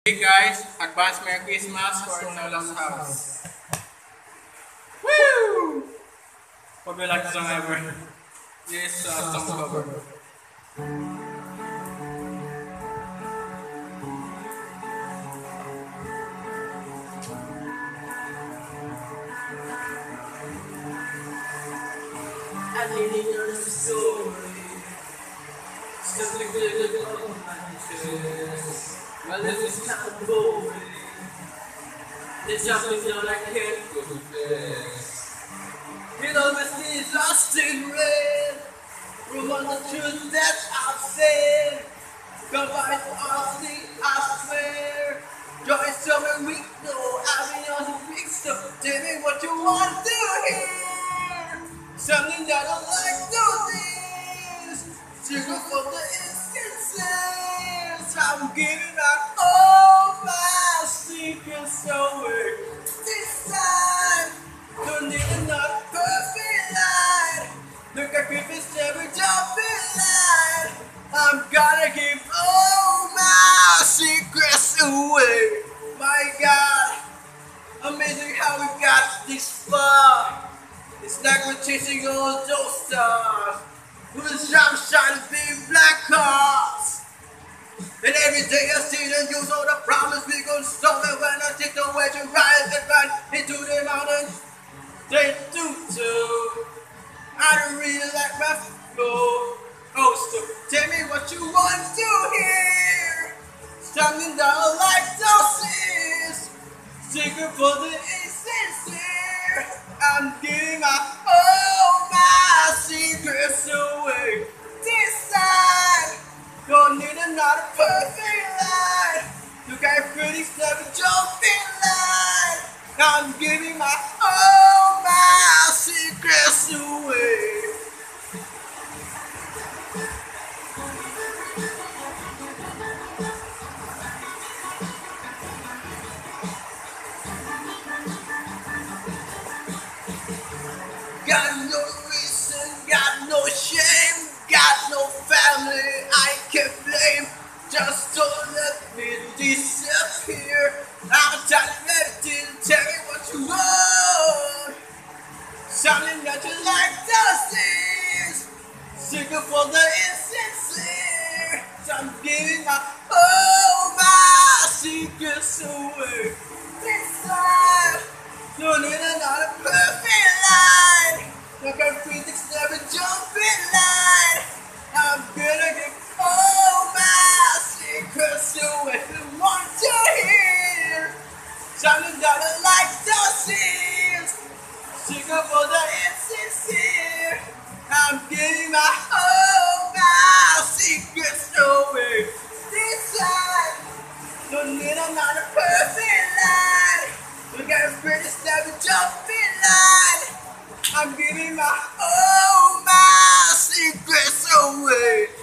Hey guys, advance Merry Christmas for Lola's house. Woo! Hope you like the song ever. This song cover. I need your story. Something good on my chest. My life is kind of boring. There's something that I can't confess. It always is lost in red. Remember the truth that I've said. Goodbye to honesty, I swear. Joy is something we know. I've been on the big stuff. Tell me what you want to hear. Something that I like to this. Secret for the instances. I'm giving out all my secrets away. This time, don't need another perfect line. Look at Griffith's never jumping line. I'm gonna give all my secrets away. My God, amazing how we got this far. It's like we're chasing all those stars. Who's trying to shine big black cars? And every day I see them use all the problems we gon' solve it when I take the way to rise and run into the mountains. They do too. I don't really like my flow. Oh, so tell me what you want to hear. Something that I like to see. Secret for the insincere. I'm giving all my secrets away. This time, don't need another perfect line. You got critics never jump in line. I'm giving all my secrets away. Got no reason, got no shame, got no family I can blame. Just don't let me disappear. I'm telling everything, tell me what you want. Something that you like to see. Secret for the insincere. So I'm giving all my secrets away. This time, don't need another perfect line. Look at critics never jump in line. I'm gonna give all my secrets away. You want to hear something that I like to see. Secret for the insincere. I'm giving all my secrets away. This time, don't need another perfect line. Look at critics never jump in line. I'm giving all my secrets away.